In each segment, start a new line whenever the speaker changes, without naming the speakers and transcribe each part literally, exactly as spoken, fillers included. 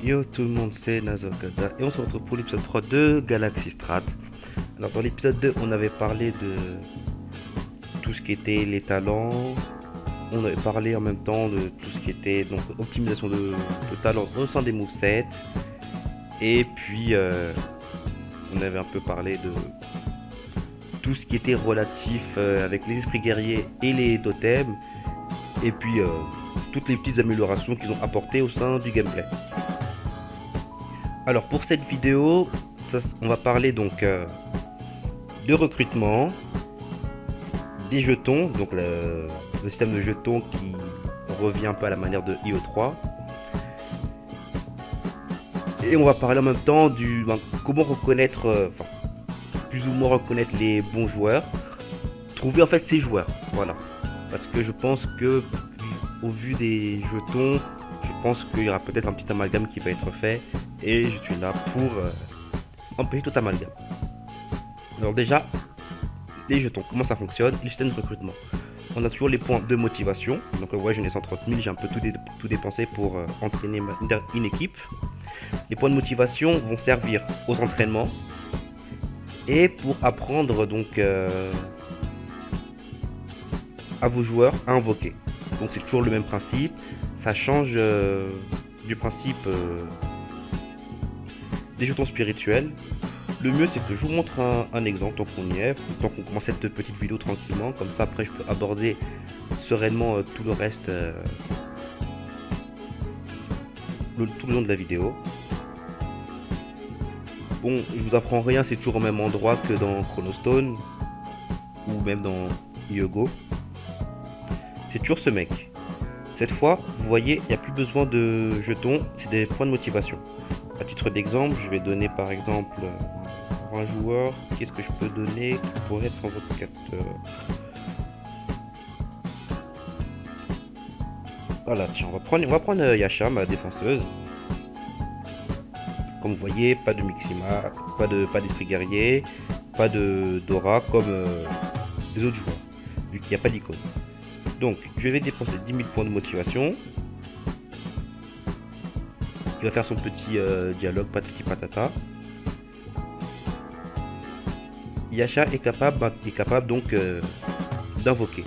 Yo tout le monde, c'est Nazokada et on se retrouve pour l'épisode trois de Galaxy Strat. Alors dans l'épisode deux on avait parlé de tout ce qui était les talents. On avait parlé en même temps de tout ce qui était donc optimisation de, de talents au sein des movesets. Et puis euh, on avait un peu parlé de tout ce qui était relatif euh, avec les esprits guerriers et les totems. Et puis euh, toutes les petites améliorations qu'ils ont apportées au sein du gameplay. Alors pour cette vidéo, ça, on va parler donc euh, de recrutement, des jetons, donc le, le système de jetons qui revient un peu à la manière de I O trois. Et on va parler en même temps du ben, comment reconnaître, euh, enfin, plus ou moins reconnaître les bons joueurs, trouver en fait ces joueurs, voilà. Parce que je pense que au vu des jetons, je pense qu'il y aura peut-être un petit amalgame qui va être fait et je suis là pour euh, empêcher tout amalgame. Alors déjà, les jetons, comment ça fonctionne? Le système de recrutement. On a toujours les points de motivation. Donc ouais, j'en ai cent trente mille, j'ai un peu tout, dé tout dépensé pour euh, entraîner ma, une, une équipe. Les points de motivation vont servir aux entraînements et pour apprendre donc euh, à vos joueurs à invoquer. Donc c'est toujours le même principe. Ça change euh, du principe euh, des jetons spirituels. Le mieux c'est que je vous montre un, un exemple tant qu'on y est, tant qu'on commence cette petite vidéo tranquillement, comme ça après je peux aborder sereinement euh, tout le reste euh, le, tout le long de la vidéo. Bon, je vous apprends rien, c'est toujours au même endroit que dans Chronostone ou même dans Yogo. C'est toujours ce mec. Cette fois, vous voyez, il n'y a plus besoin de jetons, c'est des points de motivation. À titre d'exemple, je vais donner par exemple pour un joueur, qu'est-ce que je peux donner qui pourrait être invocateur. Voilà, tiens, on va prendre, on va prendre euh, Yasha, ma défenseuse. Comme vous voyez, pas de Mixima, pas de pas d'esprit guerrier, pas de Dora comme euh, les autres joueurs, vu qu'il n'y a pas d'icône. Donc, je vais dépenser dix mille points de motivation. Il va faire son petit euh, dialogue patati patata. Yasha est capable, est capable donc euh, d'invoquer.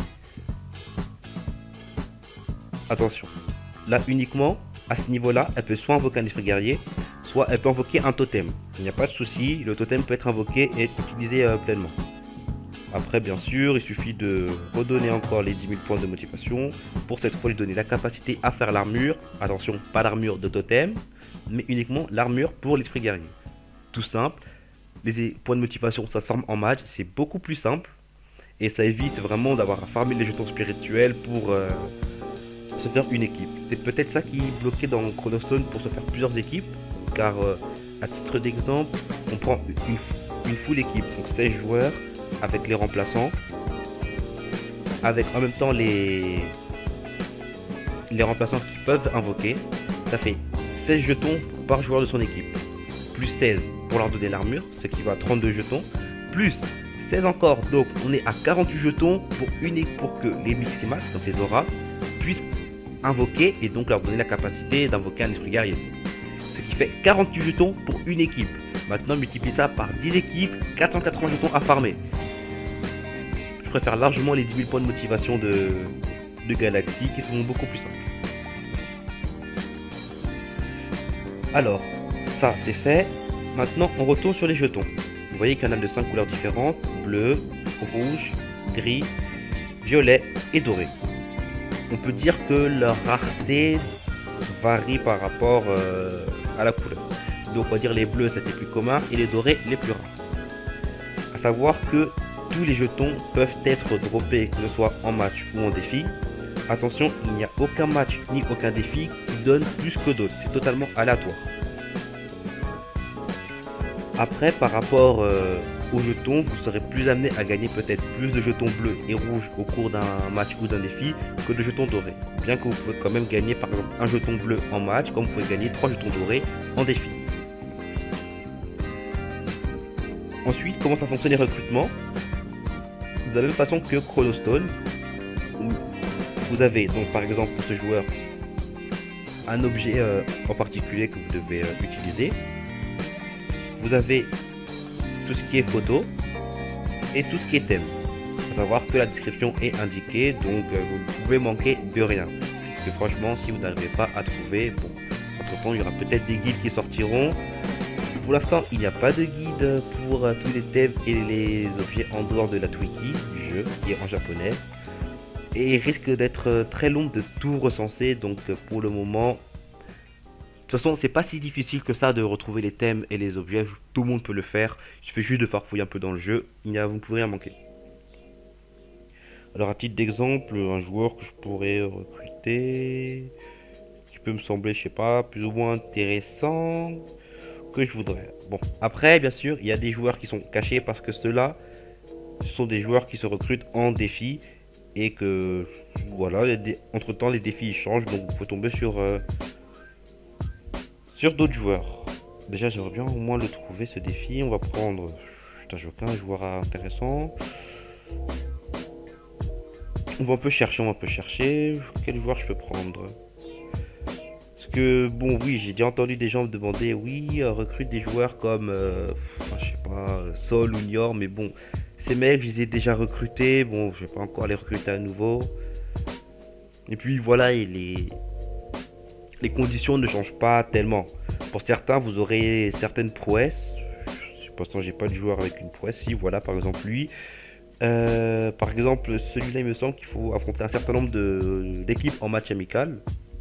Attention, là uniquement à ce niveau-là, elle peut soit invoquer un esprit guerrier, soit elle peut invoquer un totem. Il n'y a pas de souci, le totem peut être invoqué et être utilisé euh, pleinement. Après, bien sûr, il suffit de redonner encore les dix mille points de motivation. Pour cette fois, lui donner la capacité à faire l'armure. Attention, pas l'armure de totem, mais uniquement l'armure pour l'esprit guerrier. Tout simple. Les points de motivation, ça se forme en match. C'est beaucoup plus simple. Et ça évite vraiment d'avoir à farmer les jetons spirituels pour euh, se faire une équipe. C'est peut-être ça qui bloquait dans Chronostone pour se faire plusieurs équipes. Car, euh, à titre d'exemple, on prend une, une full équipe. Donc seize joueurs. Avec les remplaçants, avec en même temps les les remplaçants qui peuvent invoquer, ça fait seize jetons par joueur de son équipe, plus seize pour leur donner l'armure, ce qui va à trente-deux jetons, plus seize encore, donc on est à quarante-huit jetons pour une pour que les Miximax, donc les auras, puissent invoquer et donc leur donner la capacité d'invoquer un esprit guerrier. Ce qui fait quarante-huit jetons pour une équipe. Maintenant, multiplie ça par dix équipes, quatre cent quatre-vingts jetons à farmer. Je préfère largement les dix mille points de motivation de, de Galaxy qui sont beaucoup plus simples. Alors, ça c'est fait. Maintenant, on retourne sur les jetons. Vous voyez qu'il y en a de cinq couleurs différentes, bleu, rouge, gris, violet et doré. On peut dire que leur rareté varie par rapport euh, à la couleur. Donc on va dire les bleus c'est les plus communs et les dorés les plus rares. A savoir que tous les jetons peuvent être droppés, que ce soit en match ou en défi. Attention, il n'y a aucun match ni aucun défi qui donne plus que d'autres. C'est totalement aléatoire. Après, par rapport euh, aux jetons, vous serez plus amené à gagner peut-être plus de jetons bleus et rouges au cours d'un match ou d'un défi que de jetons dorés. Bien que vous pouvez quand même gagner par exemple un jeton bleu en match, comme vous pouvez gagner trois jetons dorés en défi. Ensuite, comment ça fonctionne les recrutements? De la même façon que Chronostone, où vous avez donc par exemple pour ce joueur un objet euh, en particulier que vous devez euh, utiliser. Vous avez tout ce qui est photo et tout ce qui est thème. Il faut savoir que la description est indiquée, donc euh, vous ne pouvez manquer de rien. Parce que franchement, si vous n'arrivez pas à trouver, bon, entre temps il y aura peut-être des guides qui sortiront. Pour l'instant, il n'y a pas de guide pour euh, tous les thèmes et les objets en dehors de la wiki du jeu, qui est en japonais. Et il risque d'être très long de tout recenser, donc pour le moment... De toute façon, c'est pas si difficile que ça de retrouver les thèmes et les objets, tout le monde peut le faire. Il suffit juste de farfouiller un peu dans le jeu, il y a, vous ne pouvez rien manquer. Alors à titre d'exemple, un joueur que je pourrais recruter, qui peut me sembler, je sais pas, plus ou moins intéressant, que je voudrais. Bon, après, bien sûr, il y a des joueurs qui sont cachés parce que ceux-là, ce sont des joueurs qui se recrutent en défi. Et que voilà, entre temps les défis changent, donc vous pouvez tomber sur euh, sur d'autres joueurs. Déjà j'aimerais bien au moins le trouver ce défi. On va prendre, putain, je veux qu'un joueur intéressant. On va un peu chercher, on va un peu chercher. Quel joueur je peux prendre? Parce que bon, oui, j'ai déjà entendu des gens me demander, oui, euh, recrute des joueurs comme euh, enfin, je sais pas, Sol ou Nior, mais bon. Ces mecs, je les ai déjà recrutés. Bon, je vais pas encore les recruter à nouveau. Et puis voilà, et les... les conditions ne changent pas tellement. Pour certains, vous aurez certaines prouesses. Je sais pas si j'ai pas de joueur avec une prouesse. Si, voilà, par exemple lui. Euh, par exemple, celui-là, il me semble qu'il faut affronter un certain nombre de d'équipes en match amical.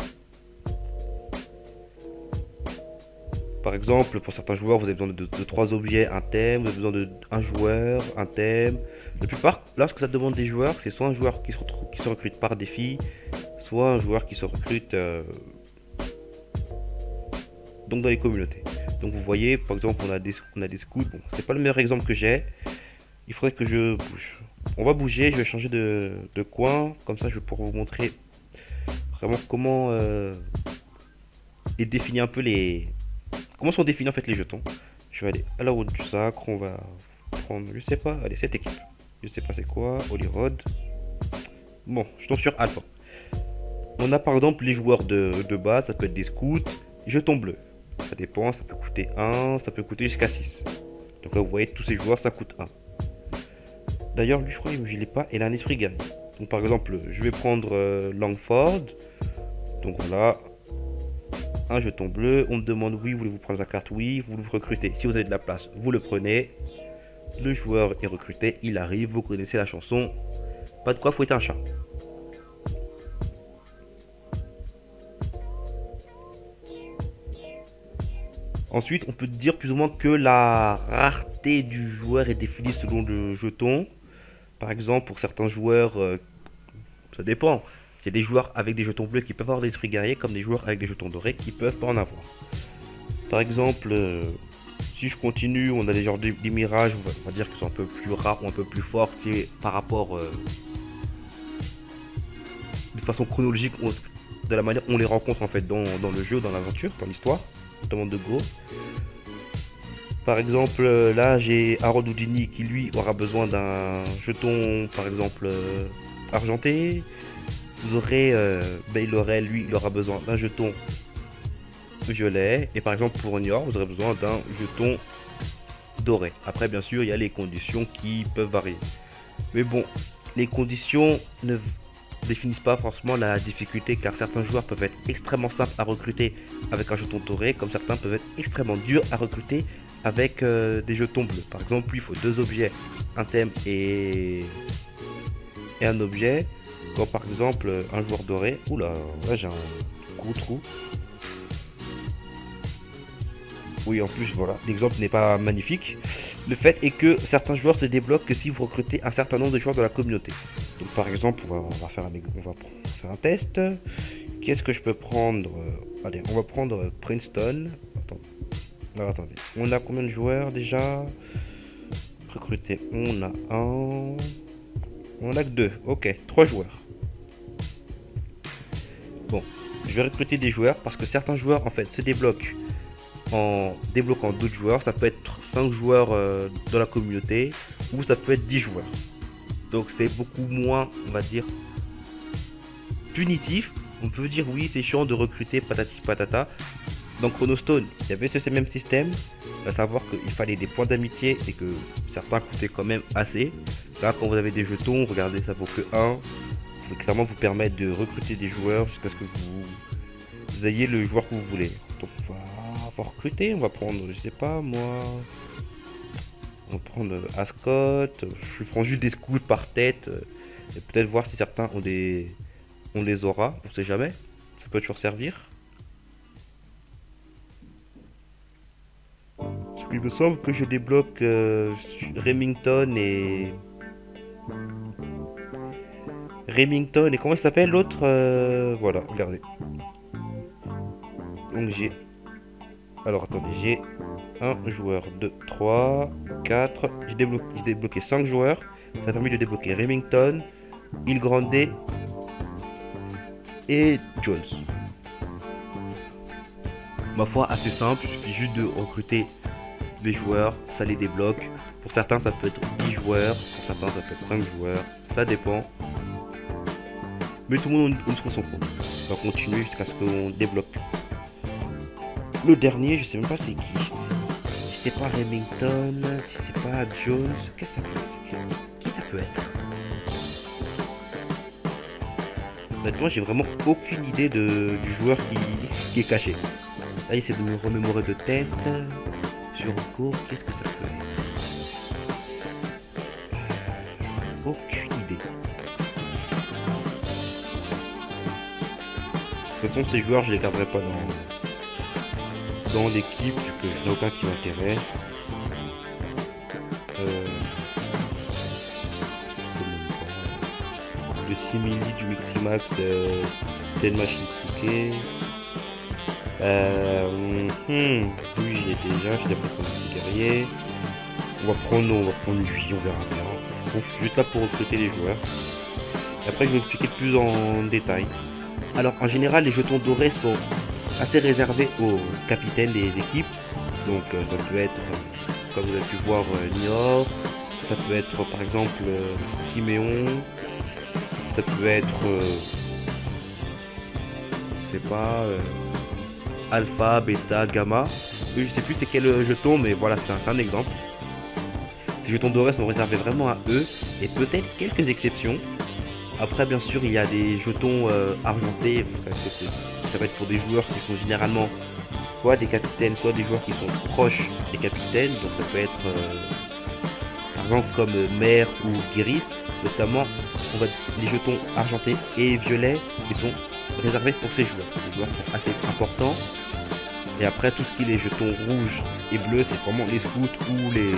Par exemple, pour certains joueurs, vous avez besoin de, de, de trois objets, un thème, vous avez besoin de un joueur, un thème. La plupart, lorsque ça demande des joueurs, c'est soit un joueur qui se, qui se recrute par défi, soit un joueur qui se recrute euh, donc dans les communautés. Donc vous voyez, par exemple, on a des, on a des scouts. Bon, c'est pas le meilleur exemple que j'ai. Il faudrait que je bouge. On va bouger, je vais changer de, de coin. Comme ça, je vais pouvoir vous montrer vraiment comment euh, et définir un peu les... Comment sont définis en fait les jetons. Je vais aller à la route du sacre, on va prendre, je sais pas, allez, cette équipe. Je sais pas c'est quoi, Holy Road. Bon, je tombe sur Alpha. On a par exemple les joueurs de, de base, ça peut être des scouts, jetons bleus. Ça dépend, ça peut coûter un, ça peut coûter jusqu'à six. Donc là vous voyez, tous ces joueurs ça coûte un. D'ailleurs, lui je crois que je l'ai pas, il a un esprit guerrier. Donc par exemple, je vais prendre euh, Langford. Donc voilà. Un jeton bleu, on me demande oui, voulez-vous prendre la carte? Oui, vous le recrutez. Si vous avez de la place, vous le prenez. Le joueur est recruté, il arrive, vous connaissez la chanson. Pas de quoi fouetter un chat. Ensuite, on peut dire plus ou moins que la rareté du joueur est définie selon le jeton. Par exemple, pour certains joueurs, euh, ça dépend. Il y a des joueurs avec des jetons bleus qui peuvent avoir des esprits guerriers, comme des joueurs avec des jetons dorés qui peuvent pas en avoir. Par exemple, euh, si je continue, on a des genres de, des mirages, on va, on va dire qu'ils sont un peu plus rares ou un peu plus forts par rapport euh, de façon chronologique, on, de la manière on les rencontre en fait dans, dans le jeu, dans l'aventure, dans l'histoire, notamment de Go. Par exemple, là j'ai Harold Houdini qui lui aura besoin d'un jeton, par exemple euh, argenté. Vous aurez, euh, ben il aurait, lui, il aura besoin d'un jeton violet. Et par exemple pour Nior, vous aurez besoin d'un jeton doré. Après, bien sûr, il y a les conditions qui peuvent varier. Mais bon, les conditions ne définissent pas forcément la difficulté, car certains joueurs peuvent être extrêmement simples à recruter avec un jeton doré, comme certains peuvent être extrêmement durs à recruter avec euh, des jetons bleus. Par exemple, lui, il faut deux objets, un thème et, et un objet. Quand par exemple un joueur doré, oula, ouais, j'ai un gros trou. Oui, en plus, voilà, l'exemple n'est pas magnifique. Le fait est que certains joueurs se débloquent que si vous recrutez un certain nombre de joueurs de la communauté. Donc par exemple, on va, on va, faire, un, on va faire un test. Qu'est-ce que je peux prendre? Allez, on va prendre Princeton. Attends. Alors, attendez, on a combien de joueurs déjà recrutés? On a un... On a que deux, ok, trois joueurs. Bon, je vais recruter des joueurs parce que certains joueurs en fait se débloquent en débloquant d'autres joueurs. Ça peut être cinq joueurs euh, dans la communauté ou ça peut être dix joueurs. Donc c'est beaucoup moins, on va dire, punitif On peut dire oui, c'est chiant de recruter patati patata. Dans Chronostone, il y avait ce même système, à savoir qu'il fallait des points d'amitié et que certains coûtaient quand même assez. Là, quand vous avez des jetons, regardez, ça vaut que un. Ça peut clairement vous permettre de recruter des joueurs jusqu'à ce que vous, vous ayez le joueur que vous voulez. Donc on va, on va recruter, on va prendre, je sais pas moi, on va prendre Ascot, je prends juste des scouts par tête et peut-être voir si certains ont des, on les aura, on sait jamais, ça peut toujours servir. Parce qu'il me semble que je débloque euh, Remington et... Remington et comment il s'appelle l'autre euh, voilà, regardez. Donc j'ai... Alors attendez, j'ai un joueur, deux, trois, quatre... J'ai débloqué, j'ai débloqué cinq joueurs. Ça a permis de débloquer Remington, Il Grande et Jones. Ma foi, assez simple, il suffit juste de recruter des joueurs, ça les débloque. Pour certains, ça peut être dix joueurs, pour certains, ça peut être cinq joueurs, ça dépend. Mais tout le monde a son compte. On va continuer jusqu'à ce qu'on débloque. Le dernier, je sais même pas c'est qui. Si c'est pas Remington, si c'est pas Jones, qu'est-ce que ça peut être? Qui ça peut être? Maintenant, j'ai vraiment aucune idée de, du joueur qui, qui est caché. Là, il essaie de me remémorer de tête. Sur Go, qu'est-ce que ça peut être? Aucune idée. De toute façon, ces joueurs, je les garderai pas dans, dans l'équipe, puisque je n'ai aucun qui m'intéresse. Euh, le simili du Miximax, euh, c'est une machine truquée. Euh, hmm, oui, j'y étais déjà, j'ai déjà pris comme petit guerrier. On va prendre, on va prendre lui, on verra bien. Donc, je suis juste là pour recruter les joueurs. Et après, je vais vous expliquer plus en détail. Alors, en général, les jetons dorés sont assez réservés aux capitaines des équipes. Donc, euh, ça peut être, comme vous avez pu voir, euh, Niort. Ça peut être, par exemple, euh, Siméon. Ça peut être, euh, je sais pas, euh, Alpha, Beta, Gamma. Je sais plus c'est quel jeton, mais voilà, c'est un, un exemple. Ces jetons dorés sont réservés vraiment à eux, et peut-être quelques exceptions. Après, bien sûr, il y a des jetons euh, argentés. Ça va être pour des joueurs qui sont généralement soit des capitaines, soit des joueurs qui sont proches des capitaines. Donc ça peut être, euh, par exemple, comme Mère ou Guéris. Notamment, on va, les jetons argentés et violets qui sont réservés pour ces joueurs. Ces joueurs sont assez importants. Et après, tout ce qui est les jetons rouges et bleus, c'est vraiment les scouts ou les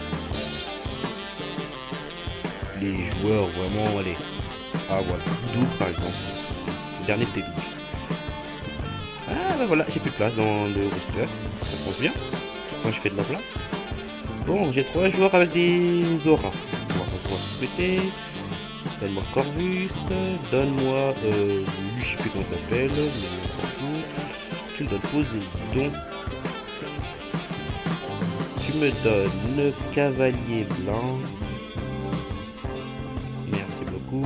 les joueurs vraiment, allez. Ah voilà, Doug par exemple. Le dernier c'était Doug. Ah bah voilà, j'ai plus de place dans le roster. Ça pense bien. Quand je fais de la place. Bon, j'ai trois joueurs avec des auras. On va recruter. Donne-moi Corvus. Donne-moi. Euh, lui, je sais plus comment ça s'appelle. Mais on s'en fout. Tu me donnes Poséidon. Tu me donnes le Cavalier Blanc. Merci beaucoup.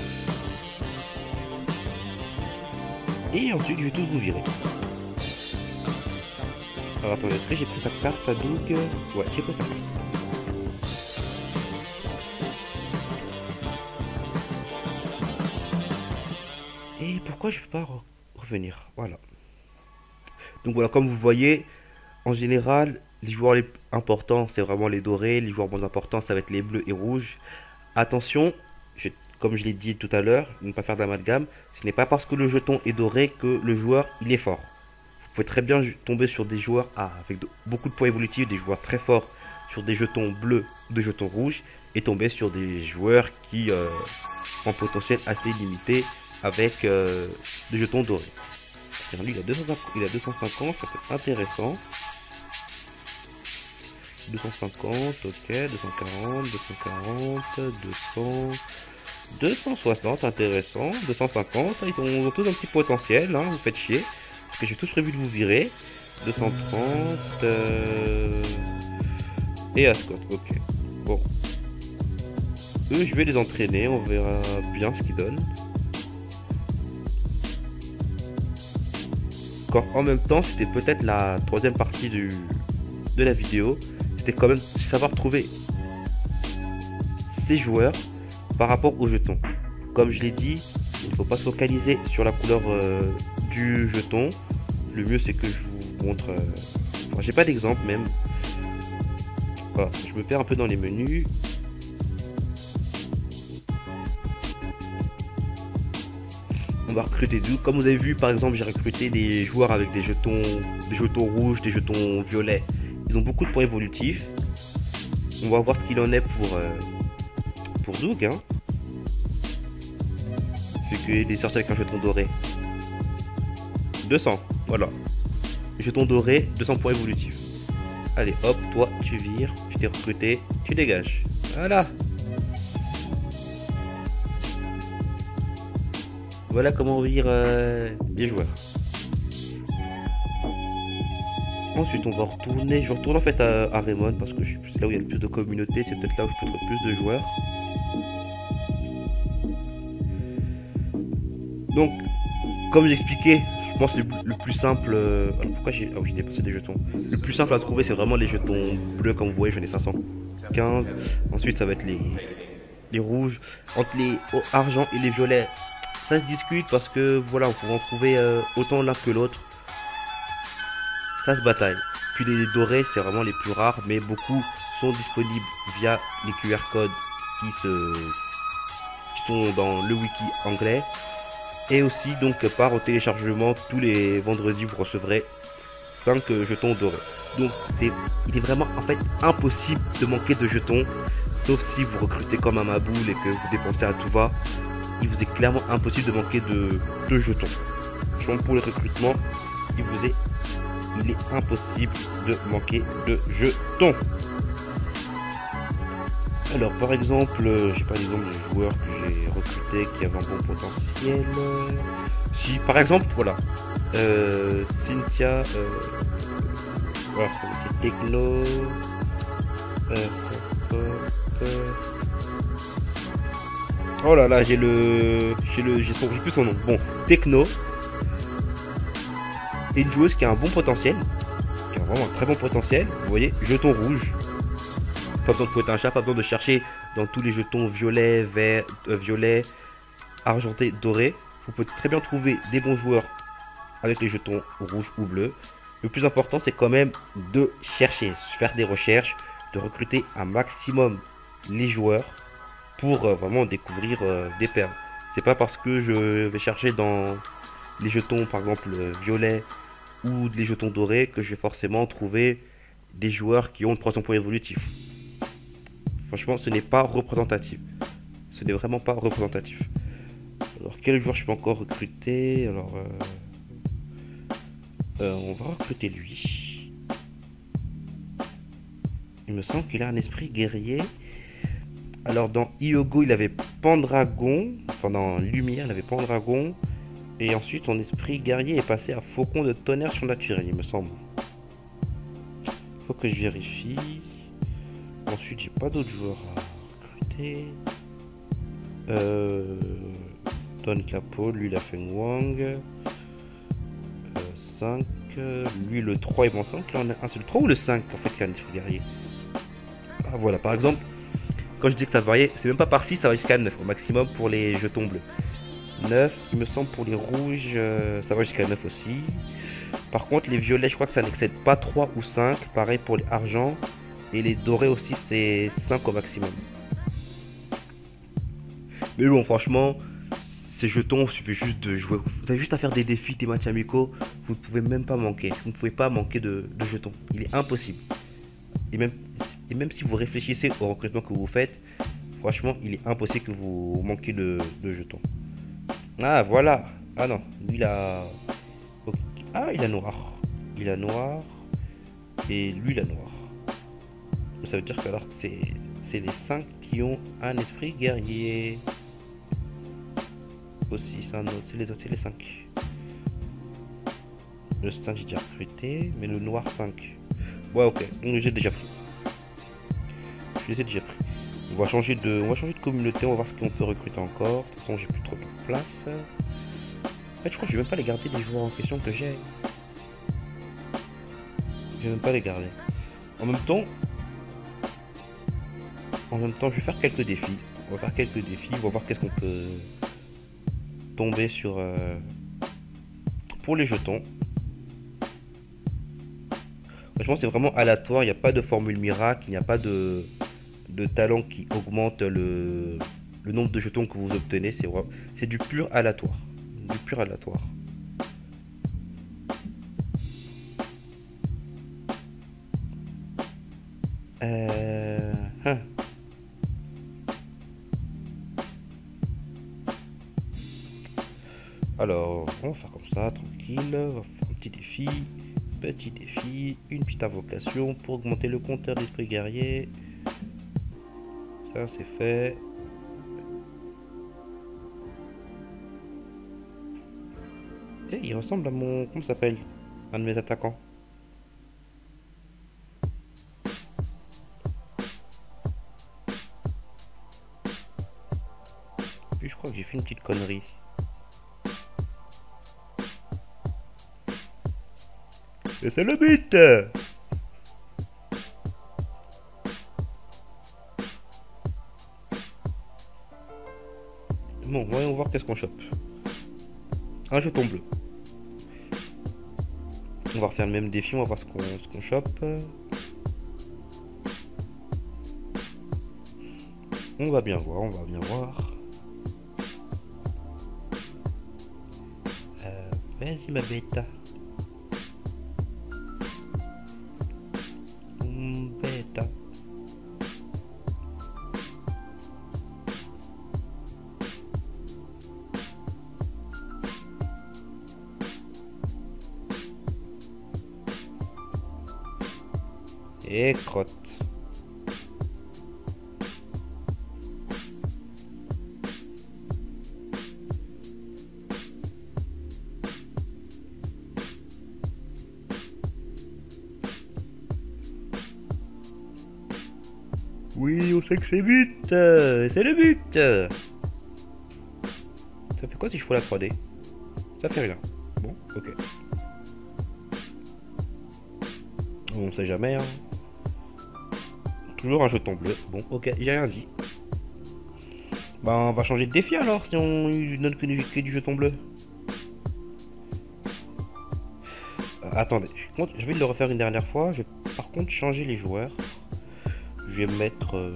Et ensuite, je vais tous vous virer. Alors attendez, est-ce que j'ai pris sa carte à Doug? Ouais, j'ai pris sa carte. Et pourquoi je peux pas re revenir? Voilà. Donc voilà, comme vous voyez, en général, les joueurs les plus importants, c'est vraiment les dorés. Les joueurs moins importants, ça va être les bleus et rouges. Attention, je, comme je l'ai dit tout à l'heure, ne pas faire d'amalgame. Ce n'est pas parce que le jeton est doré que le joueur, il est fort. Vous pouvez très bien tomber sur des joueurs ah, avec de, beaucoup de points évolutifs, des joueurs très forts sur des jetons bleus ou des jetons rouges, et tomber sur des joueurs qui euh, ont un potentiel assez limité avec euh, des jetons dorés. Lui, il a deux cent cinquante, il a deux cent cinquante, ça peut être intéressant. deux cent cinquante, ok, deux cent quarante, deux cent quarante, deux cents, deux cent soixante, intéressant, deux cent cinquante, ils ont, ils ont tous un petit potentiel, hein, vous faites chier, parce que j'ai tous prévu de vous virer. deux cent trente, euh... et Ascot, ok, bon. Eux, je vais les entraîner, on verra bien ce qu'ils donnent. quand en même temps, c'était peut-être la troisième partie du, de la vidéo, c'était quand même savoir trouver ces joueurs par rapport aux jetons. Comme je l'ai dit, il ne faut pas se focaliser sur la couleur euh, du jeton. Le mieux c'est que je vous montre... Euh... Enfin, j'ai pas d'exemple même. Voilà, je me perds un peu dans les menus. On va recruter d'où. Comme vous avez vu, par exemple, j'ai recruté des joueurs avec des jetons, des jetons rouges, des jetons violets. Ils ont beaucoup de points évolutifs. On va voir ce qu'il en est pour euh, pour Zouk, hein. Vu qu'il est sorti avec un jeton doré. deux cents, voilà. Jeton doré, deux cents points évolutifs. Allez, hop, toi, tu vires, je t'ai recruté, tu dégages. Voilà. Voilà comment on vire euh, les joueurs. Ensuite, on va retourner. Je retourne en fait à, à Raymond parce que c'est là où il y a le plus de communauté. C'est peut-être là où je peux trouver plus de joueurs. Donc, comme j'expliquais, je pense que le, le plus simple. Euh, alors pourquoi j'ai. Ah oui, j'ai dépassé des jetons. Le plus simple à trouver, c'est vraiment les jetons bleus, comme vous voyez, j'en ai cinq cent quinze. Ensuite, ça va être les, les rouges. Entre les argent et les violets, ça se discute parce que voilà, on pourra en trouver euh, autant l'un que l'autre. Ça se bataille. Puis les dorés, c'est vraiment les plus rares, mais beaucoup sont disponibles via les Q R codes qui, se... qui sont dans le wiki anglais. Et aussi donc par au téléchargement, tous les vendredis vous recevrez cinq jetons dorés. Donc c'est, il est vraiment en fait impossible de manquer de jetons, sauf si vous recrutez comme un maboule et que vous dépensez à tout va. Il vous est clairement impossible de manquer de, de jetons. Donc pour le recrutement, il vous est il est impossible de manquer de jetons. Alors par exemple, j'ai pas l'exemple de joueurs que j'ai recruté qui avaient un bon potentiel. Si par exemple, voilà, euh, Cynthia, euh, voilà, c'est Techno, euh, euh, oh là là, j'ai le, j'ai le, j'ai son, j'ai plus son nom. Bon, Techno. Et une joueuse qui a un bon potentiel, qui a vraiment un très bon potentiel. Vous voyez, jeton rouge. Pas besoin de fouetter un chat, pas besoin de chercher dans tous les jetons violets, vert, euh, violet, argenté, doré. Vous pouvez très bien trouver des bons joueurs avec les jetons rouges ou bleus. Le plus important, c'est quand même de chercher, faire des recherches, de recruter un maximum les joueurs pour euh, vraiment découvrir euh, des perles. C'est pas parce que je vais chercher dans les jetons, par exemple, euh, violets ou les jetons dorés que je vais forcément trouver des joueurs qui ont trois cents points évolutifs. Franchement, ce n'est pas représentatif. Ce n'est vraiment pas représentatif. Alors, quel joueur je peux encore recruter? Alors, euh, euh, on va recruter lui. Il me semble qu'il a un esprit guerrier. Alors, dans Hyogo, il avait Pendragon. Enfin, dans Lumière, il avait Pendragon. Et ensuite, son esprit guerrier est passé à Faucon de tonnerre surnaturel, il me semble. Faut que je vérifie. Ensuite, j'ai pas d'autres joueurs à recruter. Euh, Don Capo, lui, il a fait Wang. Euh, cinq. Lui, le trois, il m'en semble qu'il en a un. C'est le trois ou le cinq en fait, qui a un esprit guerrier. Ah, voilà, par exemple, quand je dis que ça variait, c'est même pas par six, ça va jusqu'à neuf au maximum pour les jetons bleus. neuf, il me semble pour les rouges, euh, ça va jusqu'à neuf aussi. Par contre, les violets, je crois que ça n'excède pas trois ou cinq. Pareil pour les argents. Et les dorés aussi, c'est cinq au maximum. Mais bon, franchement, ces jetons, il suffit juste de jouer. Vous avez juste à faire des défis, des matchs amicaux. Vous ne pouvez même pas manquer. Vous ne pouvez pas manquer de, de jetons. Il est impossible. Et même, et même si vous réfléchissez au recrutement que vous faites, franchement, il est impossible que vous manquiez de, de jetons. Ah, voilà. Ah non, lui, il a... Okay. Ah, il a noir. Il a noir. Et lui, il a noir. Ça veut dire que alors c'est c'est les cinq qui ont un esprit guerrier. Aussi, c'est un autre. C'est les autres, c'est les cinq. Le cinq, j'ai déjà recruté. Mais le noir, cinq. Ouais, ok. Donc, j'ai déjà pris. Je les ai déjà pris. On va changer de, on va changer de communauté. On va voir ce qu'on peut recruter encore. De toute façon, j'ai plus trop de place. En fait, je crois que je vais même pas les garder les joueurs en question que j'ai. vais même pas les garder. En même temps, en même temps, je vais faire quelques défis. On va faire quelques défis. On va voir qu'est-ce qu'on peut tomber sur euh, pour les jetons. Franchement, c'est vraiment aléatoire. Il n'y a pas de formule miracle. Il n'y a pas de, de talent qui augmente le, le nombre de jetons que vous obtenez. C'est vraiment, c'est du pur aléatoire. Du pur aléatoire. Euh... Hein. Alors, on va faire comme ça, tranquille. On va faire un petit défi. Petit défi. Une petite invocation pour augmenter le compteur d'esprit guerrier. Ça, c'est fait. Et il ressemble à mon... Comment ça s'appelle? Un de mes attaquants. Puis je crois que j'ai fait une petite connerie. Et c'est le but! Bon, voyons voir qu'est-ce qu'on chope. Un jeton bleu. On va refaire le même défi, on va voir ce qu'on ce qu'on chope. On va bien voir, on va bien voir. Euh, Vas-y ma bête. Bête. Et crotte. Oui, on sait que c'est but. C'est le but. Ça fait quoi si je fous la trois D? Ça fait rien. Bon, ok. On sait jamais, hein. Toujours un jeton bleu. Bon, ok, j'ai rien dit. Bah, on va changer de défi alors si on lui donne que du, que du jeton bleu. Euh, attendez, je vais le refaire une dernière fois. Je vais par contre changer les joueurs. Je vais mettre euh,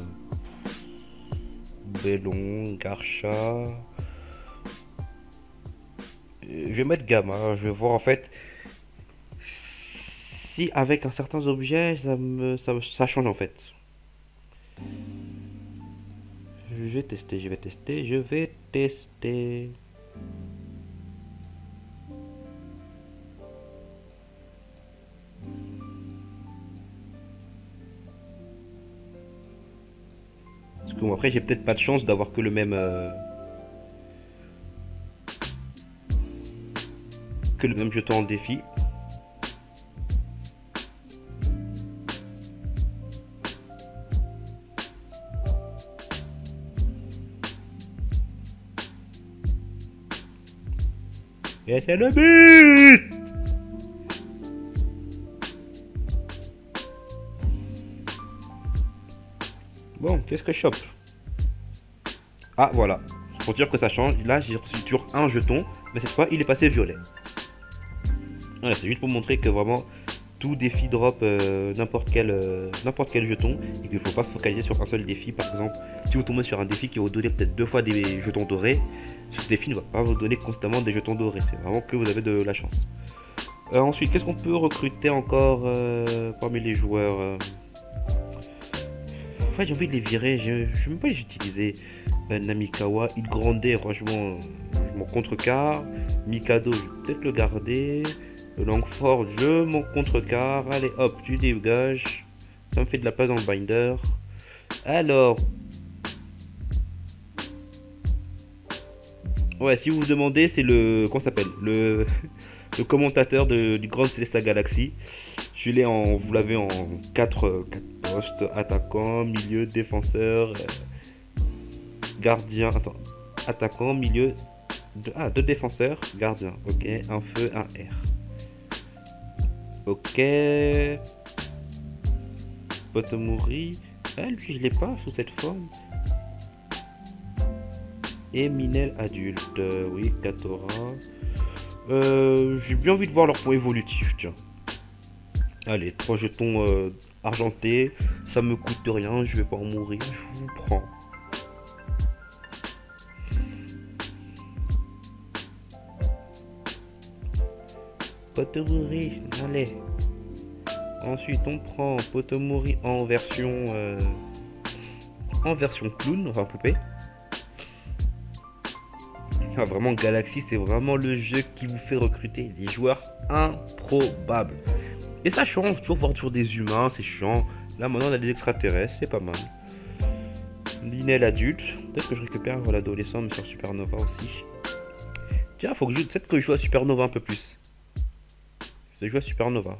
Bellon, Garcha. Je vais mettre Gamma. Je vais voir en fait si avec un certain objet ça me ça, ça change en fait. Je vais tester, je vais tester, je vais tester. Parce que bon, après j'ai peut-être pas de chance d'avoir que le même euh, que le même jeton en défi. Et c'est le but! Bon, qu'est-ce que je chope? Ah, voilà. Pour dire que ça change, là j'ai reçu toujours un jeton, mais cette fois il est passé violet. Voilà, c'est juste pour montrer que vraiment tout défi drop euh, n'importe quel, euh, n'importe quel jeton et qu'il ne faut pas se focaliser sur un seul défi. Par exemple, si vous tombez sur un défi qui va vous donner peut-être deux fois des jetons dorés, ce défi ne va pas vous donner constamment des jetons dorés. C'est vraiment que vous avez de la chance. Euh, ensuite, qu'est-ce qu'on peut recruter encore euh, parmi les joueurs euh... En fait, j'ai envie de les virer. Je ne sais même pas les utiliser. Euh, Namikawa, il grandait, franchement, je m'en contrecarre. Mikado, je vais peut-être le garder. Le Langford, je m'en contrecarre. Allez, hop, tu dégages. Ça me fait de la place dans le binder. Alors. Ouais, si vous vous demandez, c'est le. Comment ça s'appelle? Le. Le commentateur de, du Grand Celesta Galaxy. Je l'ai en. Vous l'avez en quatre postes. Attaquant, milieu, défenseur. Euh, gardien. Attends. Attaquant, milieu. De, ah, deux défenseurs. Gardien. Ok. Un feu, un R. Ok. Potomori. Ah, lui, je l'ai pas sous cette forme. Et Minel adulte. Euh, oui, Katora. Euh, J'ai bien envie de voir leur point évolutif, tiens. Allez, trois jetons euh, argentés. Ça me coûte rien, je vais pas en mourir. Je vous prends. Potomori, allez. Ensuite, on prend Potomori en version euh, en version clown, enfin poupée. Ah, vraiment, Galaxy, c'est vraiment le jeu qui vous fait recruter des joueurs improbables. Et ça change, toujours voir toujours des humains, c'est chiant. Là, maintenant, on a des extraterrestres, c'est pas mal. Linel adulte. Peut-être que je récupère l'adolescent, mais sur Supernova aussi. Tiens, faut que je... peut-être que je joue à Supernova un peu plus. Je joue à Supernova.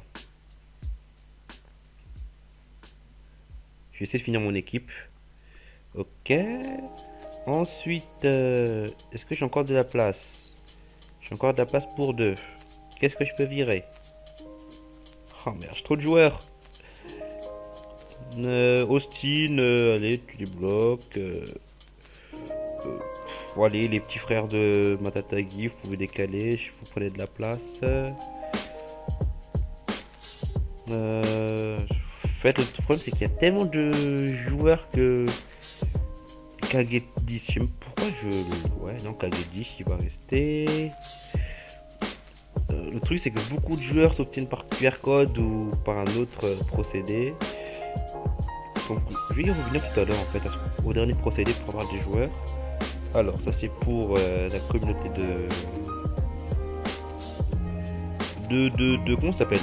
Je vais essayer de finir mon équipe. Ok. Ensuite, euh, est-ce que j'ai encore de la place? J'ai encore de la place pour deux. Qu'est-ce que je peux virer? Oh merde, j'ai trop de joueurs. Euh, Austin, euh, allez, tu les bloques. Euh, euh, bon, allez, les petits frères de Matatagi, vous pouvez décaler, vous prenez de la place. Euh, en fait, le problème, c'est qu'il y a tellement de joueurs que Kage dix, je sais même pourquoi je... Ouais, non, Kage dix, il va rester. Euh, le truc, c'est que beaucoup de joueurs s'obtiennent par Q R code ou par un autre euh, procédé. Donc, je vais y revenir tout à l'heure, en fait, au dernier procédé pour avoir des joueurs. Alors, ça, c'est pour euh, la communauté de... De... De... de comment ça s'appelle?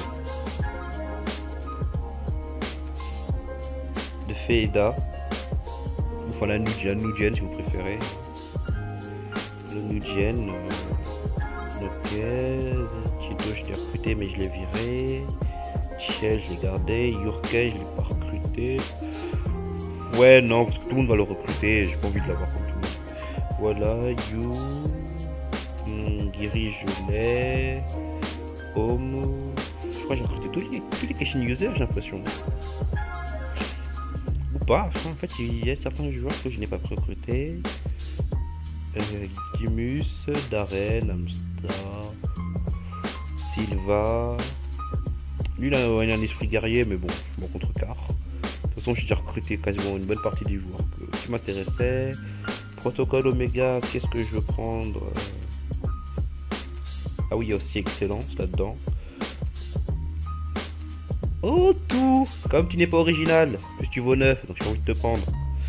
De Feeda. Enfin, la Nudian, Nudian si vous préférez. Le Nudian. Euh, ok. Chito, je l'ai recruté, mais je l'ai viré. Chiel, je l'ai gardé. Yurkei, je l'ai pas recruté. Ouais, non, parce que tout le monde va le recruter. J'ai pas envie de l'avoir comme tout le monde. Voilà, You. Hmm, Giri, je l'ai. Home. Je crois que j'ai recruté tous les, tous les caching users, j'ai l'impression. Pas. En fait, il y a certains joueurs que je n'ai pas recrutés. Euh, Gimus, Darren, Amstar, Silva. Lui, là, il a un esprit guerrier, mais bon, je m'en contrecarre. De toute façon, j'ai déjà recruté quasiment une bonne partie des joueurs que, qui m'intéressaient. Protocole Omega, qu'est-ce que je veux prendre? Ah oui, il y a aussi Excellence là-dedans. Oh tout. Comme tu n'es pas original, plus tu vaux neuf, donc j'ai envie de te prendre.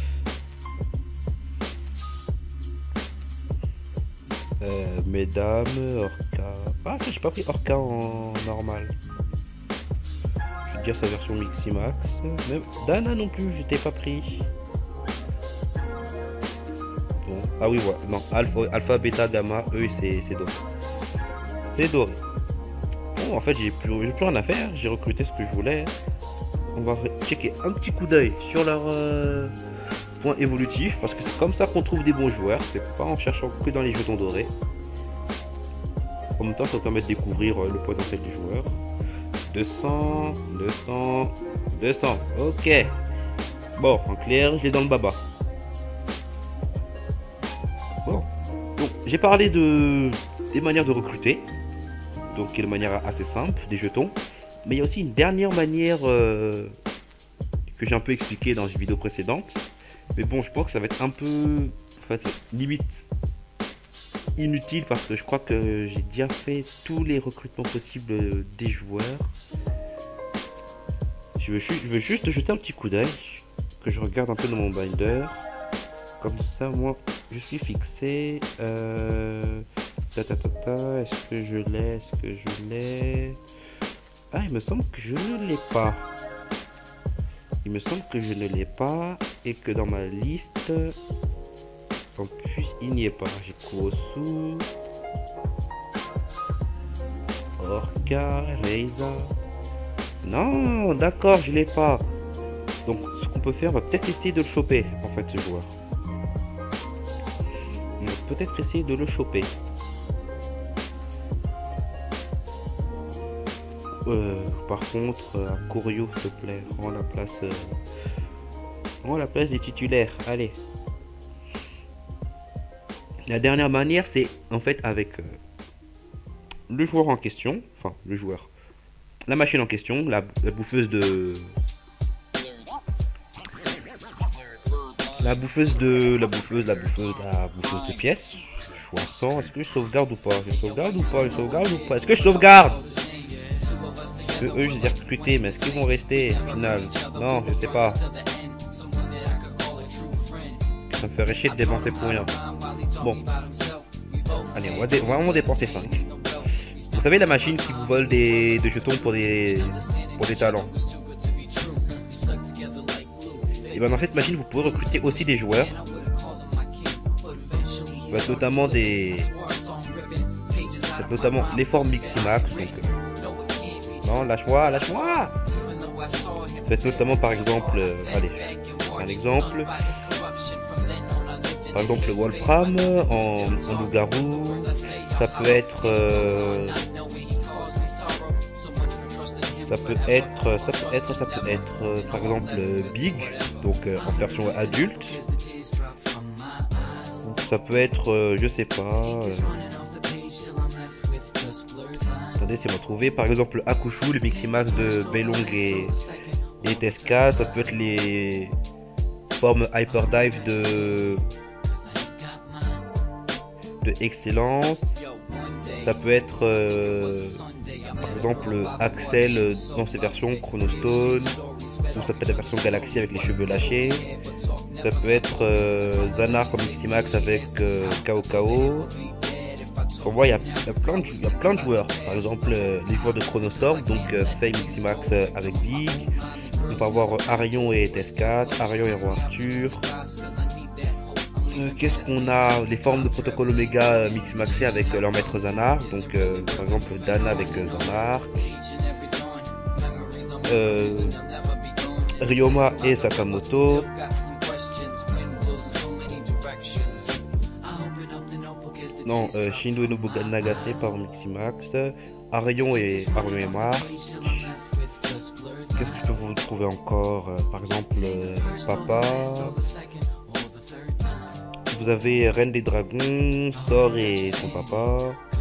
Euh, mesdames, Orca. Ah, j'ai pas pris Orca en normal. Je vais dire sa version Miximax. Même Dana non plus, je t'ai pas pris. Bon. Ah oui, ouais. Non, Alpha, Alpha Beta, Gamma, eux, c'est doré. C'est doré. Bon, en fait, j'ai plus, plus rien à faire. J'ai recruté ce que je voulais. On va checker un petit coup d'œil sur leur euh, point évolutif, parce que c'est comme ça qu'on trouve des bons joueurs. C'est pas en cherchant que dans les jetons dorés. En même temps, ça va permettre de découvrir euh, le potentiel des joueurs. deux cents, deux cents, deux cents. Ok. Bon, en clair, je l'ai dans le baba. Bon. Donc, j'ai parlé de des manières de recruter. Donc, qui est une manière assez simple, des jetons. Mais il y a aussi une dernière manière euh, que j'ai un peu expliqué dans une vidéo précédente. Mais bon, je pense que ça va être un peu, en fait, limite inutile parce que je crois que j'ai déjà fait tous les recrutements possibles des joueurs. Je veux, je veux juste jeter un petit coup d'œil, que je regarde un peu dans mon binder. Comme ça, moi, je suis fixé. Euh, ta ta ta ta. Est-ce que je l'ai? Est-ce que je l'ai? Ah, il me semble que je ne l'ai pas. Il me semble que je ne l'ai pas et que dans ma liste, en plus, il n'y est pas. J'ai Kuosu, Orca, Reiza. Non, d'accord, je l'ai pas. Donc, ce qu'on peut faire, on va peut-être essayer de le choper, en fait, ce joueur. On va peut-être essayer de le choper. euh, par contre, euh, Corio, s'il te plaît, rends la place, euh, rends la place des titulaires. Allez. La dernière manière, c'est en fait avec euh, le joueur en question, enfin le joueur, la machine en question, la, la bouffeuse de, la bouffeuse de, la bouffeuse, la bouffeuse, la bouffeuse de pièces. Je vois cent. Est-ce que je sauvegarde ou pas? Je sauvegarde ou pas? Je sauvegarde ou pas? Est-ce que je sauvegarde? Parce que eux, je les ai recrutés, mais est-ce qu'ils vont rester au final? Non, je sais pas. Ça me ferait chier de dépenser pour rien. Bon. Allez, on va, dé on va vraiment dépenser cinq. Vous savez la machine qui vous vole des, des jetons pour des, pour des talents. Et ben dans cette machine, vous pouvez recruter aussi des joueurs. Ça va être notamment des... Ça va être notamment les formes Miximax. Donc, euh... non, lâche-moi, lâche-moi. Ça va être notamment par exemple... Euh... Allez, un exemple. Par exemple le Wolfram en, en loup-garou. Ça peut être... Euh... Ça peut être... Ça peut être... Ça peut être... Euh, par exemple Big. Donc euh, en version adulte. Ça peut être, euh, je sais pas. Euh... Attendez, c'est moi trouver. Par exemple, Akushu, le Miximax de Belong et, et Tesca. Ça peut être les formes Hyperdive de de Excellence. Ça peut être, euh, par exemple, Axel dans ses versions Chronostone. Ou ça peut être la version Galaxy avec les cheveux lâchés. Ça peut être euh, Zanar comme Miximax avec euh, Kao Kao. On voit, il y, y, y a plein de joueurs. Par exemple, euh, les joueurs de Chronostorm, donc euh, Faye Miximax euh, avec Big. On peut avoir euh, Arion et T S quatre, Arion et Roi Arthur. Euh, Qu'est-ce qu'on a? Les formes de protocole Omega euh, Miximaxé avec euh, leur maître Zanar. Donc, euh, par exemple, Dana avec euh, Zanar. Euh, Ryoma et Sakamoto. Non, euh, Shindo et Nobuga Nagase par Miximax. Arion et Arion et March. Qu'est-ce que je peux vous trouver encore? euh, Par exemple, euh, Papa. Vous avez Reine des Dragons, Sor et son papa.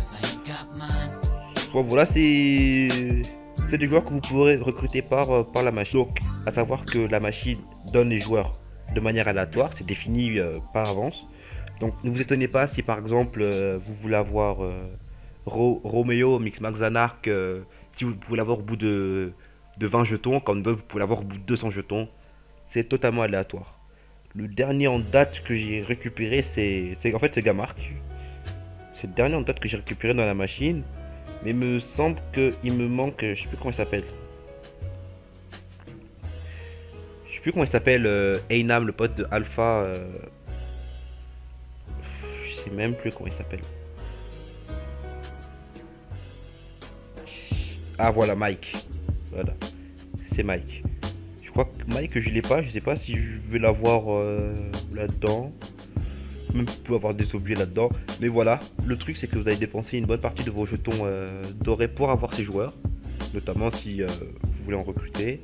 Bon, voilà, c'est c'est des joueurs que vous pourrez recruter par, par la machine. Donc, à savoir que la machine donne les joueurs de manière aléatoire, c'est défini euh, par avance. Donc ne vous étonnez pas si par exemple euh, vous voulez avoir euh, Ro Romeo, Mixmax Zanark, euh, si vous pouvez l'avoir au bout de, de vingt jetons, comme d'autres vous pouvez l'avoir au bout de deux cents jetons. C'est totalement aléatoire. Le dernier en date que j'ai récupéré, c'est en fait c'est Gamark. C'est le dernier en date que j'ai récupéré dans la machine. Mais il me semble qu'il me manque, je sais plus comment il s'appelle. Je sais plus comment il s'appelle, euh, Einam, le pote de Alpha. Euh... Je sais même plus comment il s'appelle. Ah voilà, Mike. Voilà, c'est Mike. Je crois que Mike, je l'ai pas. Je sais pas si je vais l'avoir euh, là-dedans. Même si je peux avoir des objets là-dedans. Mais voilà, le truc c'est que vous allez dépenser une bonne partie de vos jetons euh, dorés pour avoir ces joueurs. Notamment si euh, vous voulez en recruter.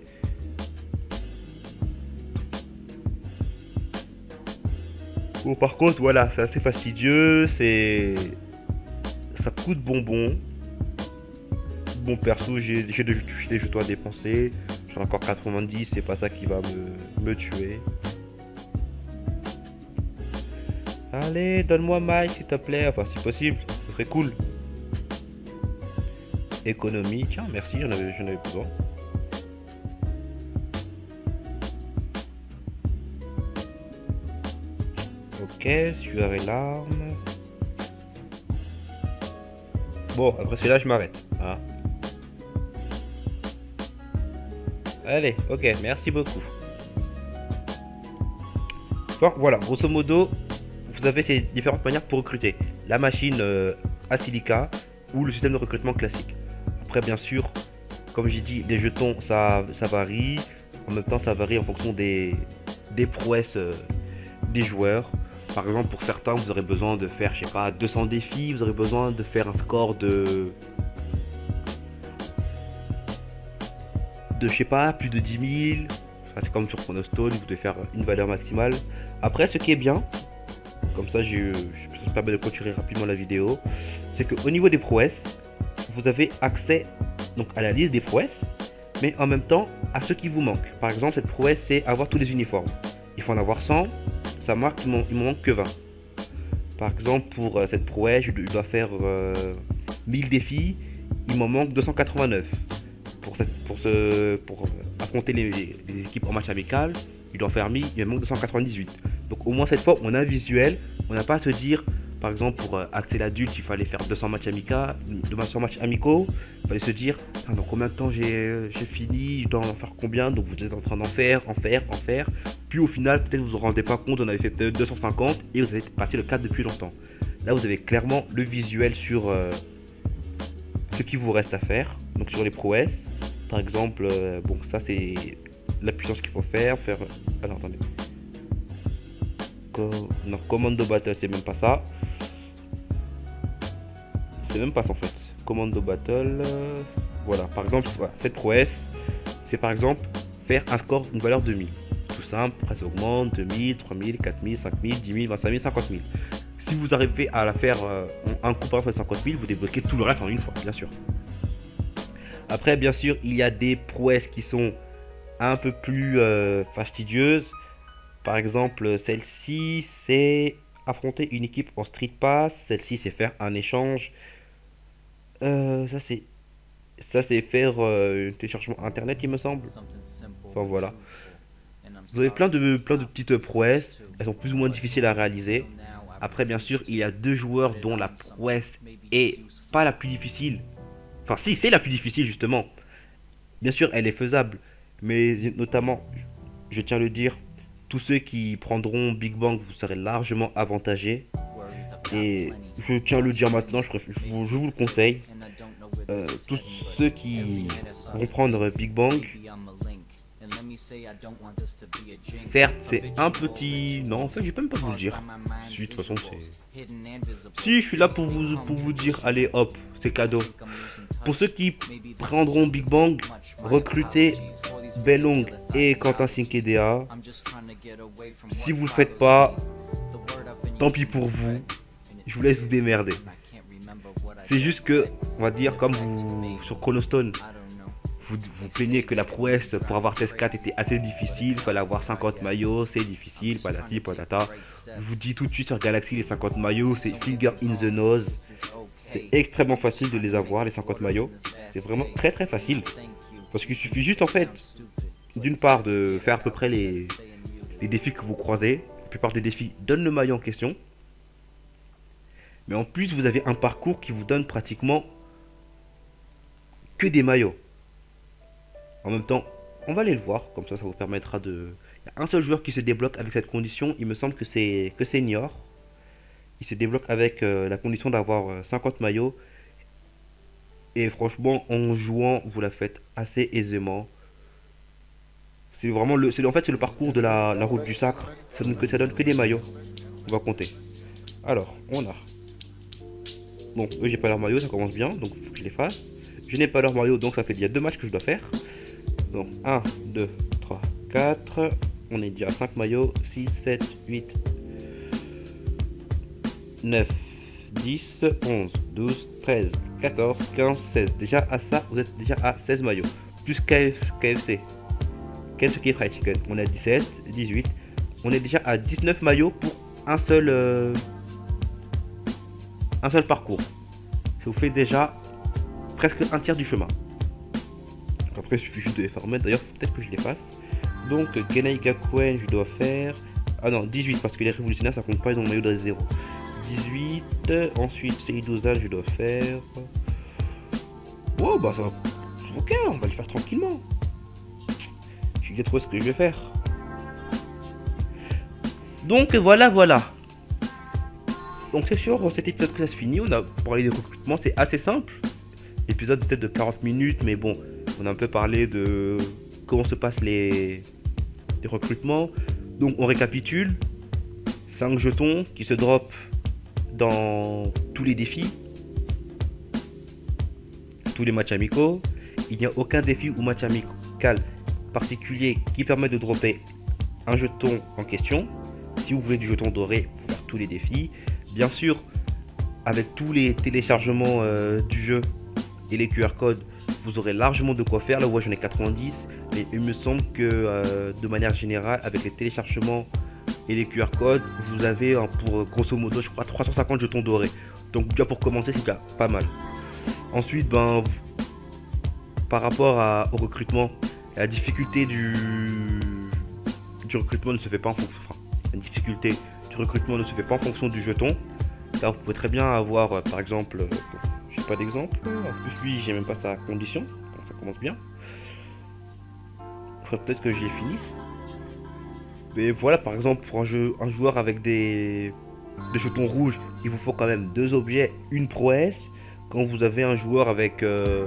Bon, par contre, voilà, c'est assez fastidieux, c'est... Ça coûte bonbon. Bon, perso, j'ai des, des jetons à dépenser. J'en ai encore quatre-vingt-dix, c'est pas ça qui va me, me tuer. Allez, donne-moi Mike, s'il te plaît. Enfin, si possible, ce serait cool. Économie, tiens, merci, j'en avais, j'en avais besoin. Ok, sueur et larmes. Bon, après celui-là, je m'arrête. Hein. Allez, ok, merci beaucoup. Bon, voilà, grosso modo, vous avez ces différentes manières pour recruter. La machine euh, à silica ou le système de recrutement classique. Après, bien sûr, comme j'ai dit, les jetons, ça, ça varie. En même temps, ça varie en fonction des, des prouesses euh, des joueurs. Par exemple, pour certains, vous aurez besoin de faire, je sais pas, deux cents défis. Vous aurez besoin de faire un score de... de, je sais pas, plus de dix mille. Enfin, c'est comme sur Chronostone, vous devez faire une valeur maximale. Après, ce qui est bien, comme ça, je, je me permets de clôturer rapidement la vidéo, c'est qu'au niveau des prouesses, vous avez accès donc à la liste des prouesses, mais en même temps à ce qui vous manque. Par exemple, cette prouesse, c'est avoir tous les uniformes. Il faut en avoir cent, ça marque qu'il m'en manque que vingt. Par exemple, pour euh, cette prouesse, je dois faire euh, mille défis, il m'en manque deux cent quatre-vingt-neuf. Pour, cette, pour, ce, pour affronter les, les équipes en match amical, il doit faire mille, il me manque deux cent quatre-vingt-dix-huit. Donc au moins cette fois, on a un visuel, on n'a pas à se dire, par exemple, pour euh, accès l'adulte, il fallait faire deux cents matchs amicaux, deux cents matchs amicaux, il fallait se dire, ah, dans combien de temps j'ai fini, je dois en faire combien, donc vous êtes en train d'en faire, en faire, en faire. Puis au final, peut-être vous vous rendez pas compte, on avait fait peut-être deux cent cinquante et vous avez passé le cap depuis longtemps. Là, vous avez clairement le visuel sur euh, ce qui vous reste à faire, donc sur les prouesses. Par exemple, euh, bon, ça c'est la puissance qu'il faut faire. faire... Alors attendez. Co non, Commando Battle, c'est même pas ça. C'est même pas ça en fait. Commando Battle. Euh... Voilà, par exemple, voilà, cette prouesse, c'est par exemple faire un score, une valeur de mille. Tout simple, après ça augmente, deux mille, trois mille, quatre mille, cinq mille, dix mille, vingt-cinq mille, cinquante mille. Si vous arrivez à la faire euh, en un coup par exemple cinquante mille, vous débloquez tout le reste en une fois, bien sûr. Après, bien sûr, il y a des prouesses qui sont un peu plus euh, fastidieuses. Par exemple, celle-ci, c'est affronter une équipe en Street Pass. Celle-ci, c'est faire un échange. Euh, ça, c'est ça, c'est faire euh, un téléchargement internet, il me semble. Enfin, voilà. Vous avez plein de, plein de petites prouesses. Elles sont plus ou moins difficiles à réaliser. Après, bien sûr, il y a deux joueurs dont la prouesse est pas la plus difficile. Enfin, si, c'est la plus difficile, justement. Bien sûr, elle est faisable. Mais notamment, je tiens à le dire, tous ceux qui prendront Big Bang, vous serez largement avantagés. Et je tiens à le dire maintenant, je, préfère, je, vous, je vous le conseille. Euh, tous ceux qui vont prendre Big Bang, certes, c'est un petit... Non, en fait, je vais même pas vous le dire. Si, de toute façon, c'est... Si, je suis là pour vous, pour vous dire, allez, hop, c'est cadeau. Pour ceux qui prendront Big Bang, recrutez Belong et Quentin cinq D A. Si vous le faites pas, tant pis pour vous. Je vous laisse vous démerder. C'est juste que, on va dire, comme vous, sur Chronostone, vous vous plaignez que la prouesse pour avoir T S quatre était assez difficile, il fallait avoir cinquante maillots, c'est difficile, patati patata. Je vous dis tout de suite sur Galaxy, les cinquante maillots, c'est finger in the nose. C'est extrêmement facile de les avoir, les cinquante maillots. C'est vraiment très très facile. Parce qu'il suffit juste en fait, d'une part de faire à peu près les, les défis que vous croisez. La plupart des défis donnent le maillot en question. Mais en plus, vous avez un parcours qui vous donne pratiquement que des maillots. En même temps, on va aller le voir, comme ça, ça vous permettra de... Il y a un seul joueur qui se débloque avec cette condition, il me semble que c'est que c'est Nior. Il se débloque avec euh, la condition d'avoir euh, cinquante maillots. Et franchement, en jouant, vous la faites assez aisément. C'est vraiment le... En fait, c'est le parcours de la, la route du sacre. Ça donne, que, ça donne que des maillots. On va compter. Alors, on a... Bon, eux, j'ai pas leur maillot, ça commence bien, donc il faut que je les fasse. Je n'ai pas leur maillot, donc ça fait déjà deux matchs que je dois faire. Donc un, deux, trois, quatre. On est déjà à cinq maillots. six, sept, huit, neuf, dix, onze, douze, treize, quatorze, quinze, seize. Déjà à ça, vous êtes déjà à seize maillots. Plus K F C. Kentucky Fried Chicken. On est à dix-sept, dix-huit. On est déjà à dix-neuf maillots pour un seul, euh, un seul parcours. Ça vous fait déjà presque un tiers du chemin. Après, il suffit juste de les faire remettre. D'ailleurs, peut-être que je les fasse. Donc, Genai Gakuen, je dois faire... Ah non, dix-huit, parce que les révolutionnaires, ça compte pas, ils ont le maillot de zéro. dix-huit. Ensuite, Seidouza, je dois faire... Oh, bah ça va... Ok, on va le faire tranquillement. J'ai déjà trouvé ce que je vais faire. Donc, voilà, voilà. Donc, c'est sûr, cet épisode que ça se finit. On a parlé des recrutements, c'est assez simple. Épisode peut-être de quarante minutes, mais bon... On a un peu parlé de comment se passent les, les recrutements. Donc on récapitule. cinq jetons qui se drop dans tous les défis. Tous les matchs amicaux. il n'y a aucun défi ou match amical particulier qui permet de dropper un jeton en question. Si vous voulez du jeton doré pour faire tous les défis, bien sûr, avec tous les téléchargements euh, du jeu et les Q R codes, vous aurez largement de quoi faire. Là, moi j'en ai quatre-vingt-dix, mais il me semble que euh, de manière générale, avec les téléchargements et les Q R codes, vous avez hein, pour grosso modo, je crois, trois cent cinquante jetons dorés. Donc déjà pour commencer, c'est déjà pas mal. Ensuite, ben, par rapport à, au recrutement, la difficulté du, du recrutement ne se fait pas en fonction. Enfin, la difficulté du recrutement ne se fait pas en fonction du jeton. Là, vous pouvez très bien avoir, euh, par exemple, euh, j'ai pas d'exemple. En plus, lui, j'ai même pas sa condition. Donc, ça commence bien. Il faudrait peut-être que j'y finisse. Mais voilà, par exemple, pour un, jeu, un joueur avec des, des jetons rouges, il vous faut quand même deux objets, une prouesse. Quand vous avez un joueur avec euh,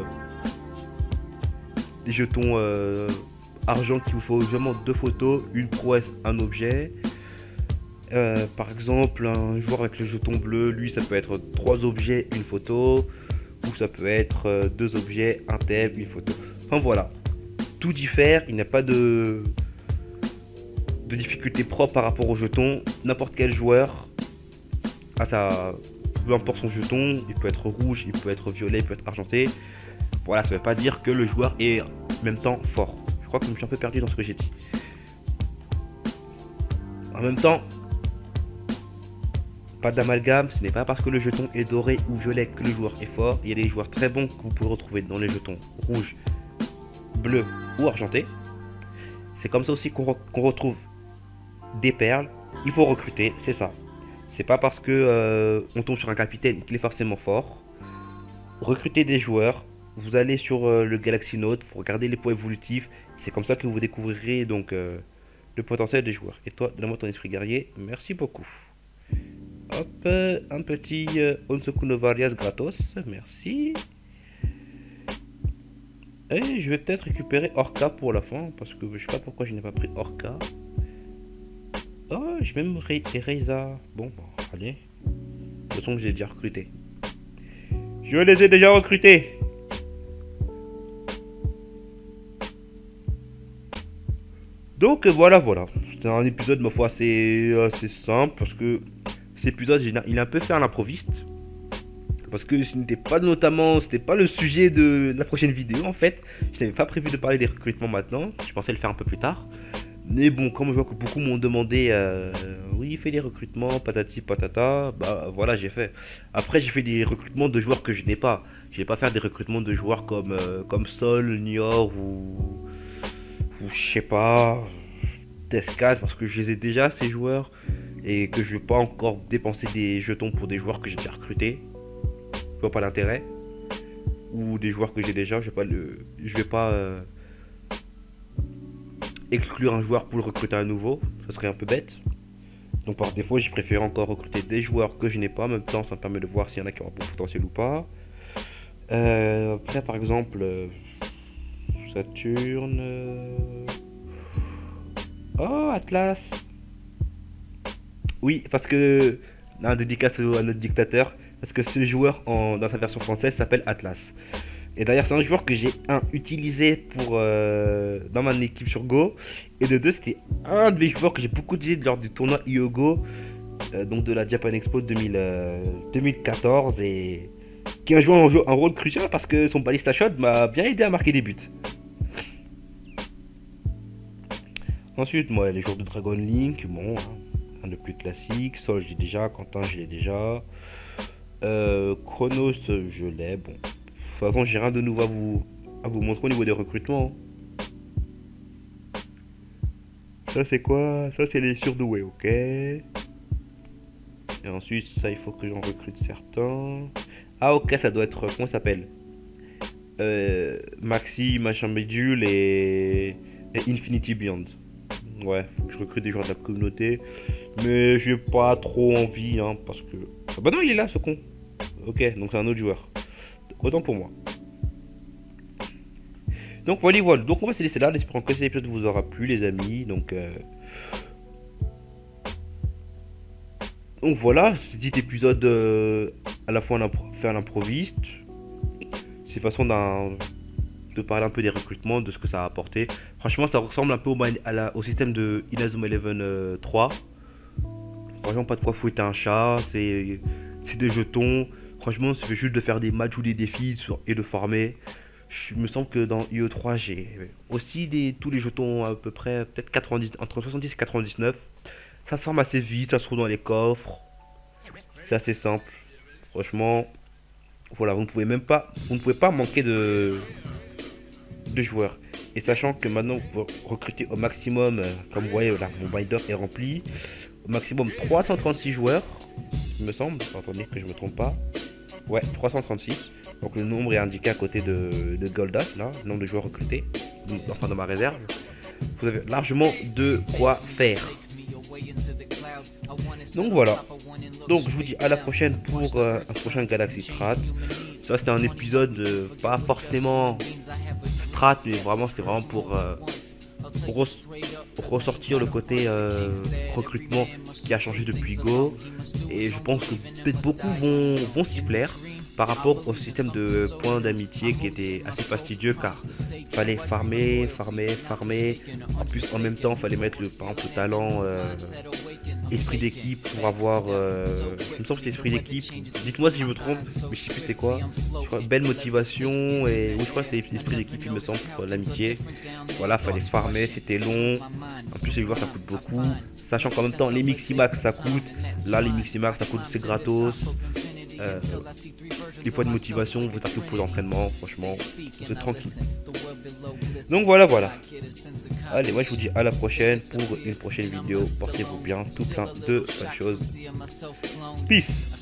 des jetons euh, argent, qu'il vous faut vraiment deux photos, une prouesse, un objet. Euh, par exemple, un joueur avec le jeton bleu, lui, ça peut être trois objets, une photo. Ou ça peut être euh, deux objets, un thème, une photo. Enfin voilà, tout diffère, il n'y a pas de... de difficulté propre par rapport au jeton. N'importe quel joueur a sa... peu importe son jeton, il peut être rouge, il peut être violet, il peut être argenté. Voilà, ça ne veut pas dire que le joueur est en même temps fort. Je crois que je me suis un peu perdu dans ce que j'ai dit. En même temps, pas d'amalgame, ce n'est pas parce que le jeton est doré ou violet que le joueur est fort. Il y a des joueurs très bons que vous pouvez retrouver dans les jetons rouges, bleus ou argentés. C'est comme ça aussi qu'on re qu'on retrouve des perles. Il faut recruter, c'est ça. C'est pas parce que euh, on tombe sur un capitaine qu'il est forcément fort. Recrutez des joueurs. Vous allez sur euh, le Galaxy Note, vous regardez les points évolutifs. C'est comme ça que vous découvrirez donc euh, le potentiel des joueurs. Et toi, donne-moi ton esprit guerrier. Merci beaucoup. Hop, euh, un petit euh, Onsoku no Varias gratos. Merci. Et je vais peut-être récupérer Orca pour la fin. Parce que je sais pas pourquoi je n'ai pas pris Orca. Oh, j'ai même Ereza. Bon, bon, allez. De toute façon, j'ai déjà recruté. Je les ai déjà recrutés. Donc voilà, voilà. C'était un épisode, ma foi, assez, assez simple. Parce que cet épisode, il est un peu fait à l'improviste. Parce que ce n'était pas notamment, c'était pas le sujet de la prochaine vidéo en fait. Je n'avais pas prévu de parler des recrutements maintenant. Je pensais le faire un peu plus tard. Mais bon, comme je vois que beaucoup m'ont demandé, euh, oui, fais des recrutements, patati patata, bah voilà, j'ai fait. Après, j'ai fait des recrutements de joueurs que je n'ai pas. Je vais pas faire des recrutements de joueurs comme, euh, comme Sol, Nior ou, ou je sais pas, Tescad, parce que je les ai déjà ces joueurs et que je vais pas encore dépenser des jetons pour des joueurs que j'ai déjà recrutés. Je vois pas l'intérêt. Ou des joueurs que j'ai déjà, je vais pas le, je vais pas euh, exclure un joueur pour le recruter à nouveau, ça serait un peu bête. Donc par défaut, j'ai préféré encore recruter des joueurs que je n'ai pas. En même temps, ça me permet de voir s'il y en a qui ont un bon potentiel ou pas. Euh, après, par exemple, euh, Saturne. Euh... Oh, Atlas. Oui, parce que un dédicace à notre dictateur. Parce que ce joueur en, dans sa version française s'appelle Atlas. Et d'ailleurs c'est un joueur que j'ai un utilisé pour euh, dans ma équipe sur Go. Et de deux c'était un de mes joueurs que j'ai beaucoup utilisé lors du tournoi Hyogo. Euh, donc de la Japan Expo deux mille, euh, deux mille quatorze. Et qui a joué un, un rôle crucial parce que son ballista shot m'a bien aidé à marquer des buts. Ensuite moi les joueurs de Dragon Link. Bon, un de plus classique. Sol j'ai déjà, Quentin je l'ai déjà. Euh, Chronos je l'ai. Bon, de toute façon j'ai rien de nouveau à vous à vous montrer au niveau des recrutements. Ça c'est quoi? Ça c'est les surdoués, ok. Et ensuite ça il faut que j'en recrute certains. Ah ok, ça doit être, comment ça s'appelle, euh, Maxi, machin bidule et... et Infinity Beyond. Ouais, faut que je recrute des joueurs de la communauté. Mais j'ai pas trop envie hein, parce que... Ah bah non il est là ce con. Ok, donc c'est un autre joueur. Autant pour moi. Donc voilà, voilà. Donc on va se laisser là. J'espère que cet épisode vous aura plu les amis. Donc euh... donc voilà, ce petit épisode euh, à la fois fait à l'improviste. C'est façon d'un te parler un peu des recrutements, de ce que ça a apporté. Franchement, ça ressemble un peu au, à la, au système de Inazuma Eleven euh, trois. Franchement, pas de quoi fouetter un chat, c'est des jetons. Franchement, il suffit juste de faire des matchs ou des défis sur, et de farmer. Il me semble que dans I E trois, j'ai aussi des, tous les jetons à peu près, peut-être quatre-vingt-dix, entre soixante-dix et quatre-vingt-dix-neuf. Ça se forme assez vite, ça se trouve dans les coffres. C'est assez simple. Franchement, voilà, vous ne pouvez même pas, vous ne pouvez pas manquer de, de joueurs. Et sachant que maintenant, vous pouvez recruter au maximum, euh, comme vous voyez, là, mon binder est rempli. Au maximum trois cent trente-six joueurs, il me semble. Attendez que je me trompe pas. Ouais, trois cent trente-six. Donc le nombre est indiqué à côté de, de Goldas, là, le nombre de joueurs recrutés, enfin dans ma réserve. Vous avez largement de quoi faire. Donc voilà. Donc je vous dis à la prochaine pour euh, un prochain Galaxy Strat. Ça c'était un épisode euh, pas forcément Strat, mais vraiment c'était vraiment pour, euh, pour, res pour ressortir le côté euh, recrutement qui a changé depuis Go. Et je pense que peut-être beaucoup vont, vont s'y plaire. Par rapport au système de points d'amitié qui était assez fastidieux car fallait farmer, farmer, farmer. En plus en même temps fallait mettre le, par exemple, le talent euh, esprit d'équipe pour avoir euh, il me semble que c'est esprit d'équipe. Dites-moi si je me trompe, mais je sais plus c'est quoi. Je crois, belle motivation et oui je crois que c'est l'esprit d'équipe il me semble pour l'amitié. Voilà, fallait farmer, c'était long. En plus les joueurs ça coûte beaucoup. Sachant qu'en même temps les Miximax ça coûte. Là les Miximax ça coûte c'est gratos. Euh, les points de motivation, vous tapez pour l'entraînement, franchement, c'est tranquille. Donc voilà, voilà. Allez, moi je vous dis à la prochaine pour une prochaine vidéo. Portez-vous bien, tout plein de bonnes choses. Peace.